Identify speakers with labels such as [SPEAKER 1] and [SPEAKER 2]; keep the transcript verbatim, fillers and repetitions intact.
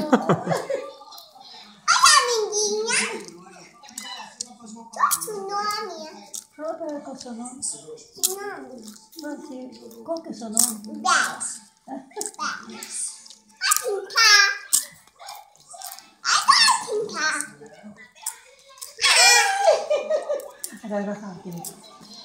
[SPEAKER 1] Olha, amiguinha. Qual o nome?
[SPEAKER 2] Fala pra ela qual é o seu nome.
[SPEAKER 1] Que nome?
[SPEAKER 2] Você, qual que é o seu nome?
[SPEAKER 1] Dez. Dez. Vai brincar. Vai brincar.
[SPEAKER 2] Agora vai falar, querido.